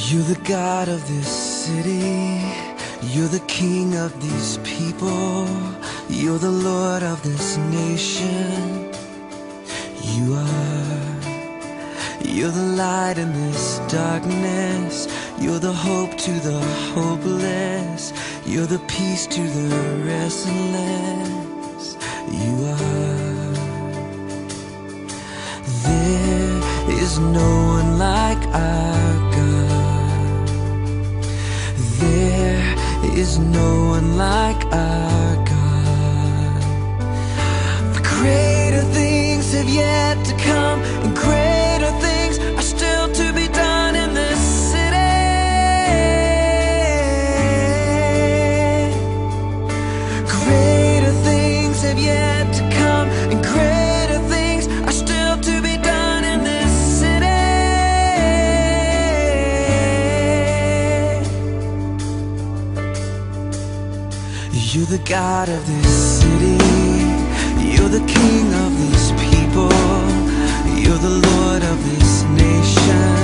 You're the God of this city. You're the King of these people. You're the Lord of this nation. You are. You're the light in this darkness. You're the hope to the hopeless. You're the peace to the restless. You are. There is no one like our God. There is no one like our God. For greater things have yet to come, and greater things are still to be done in this city. Greater things have yet to come, and greater things are still to be done in this city. You're the God of this city. You're the King of these people. You're the Lord of this nation.